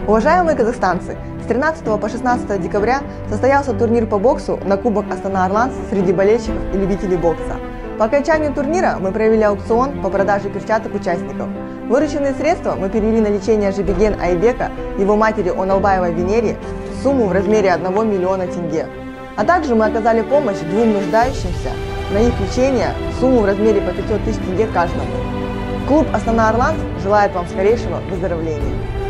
Уважаемые казахстанцы, с 13 по 16 декабря состоялся турнир по боксу на Кубок Астана Арланс среди болельщиков и любителей бокса. По окончанию турнира мы провели аукцион по продаже перчаток участников. Вырученные средства мы перевели на лечение Жибеген Айбека, его матери Оналбаевой Венере, сумму в размере 1 миллиона тенге. А также мы оказали помощь 2 нуждающимся на их лечение, сумму в размере по 500 тысяч тенге каждому. Клуб Астана Арланс желает вам скорейшего выздоровления.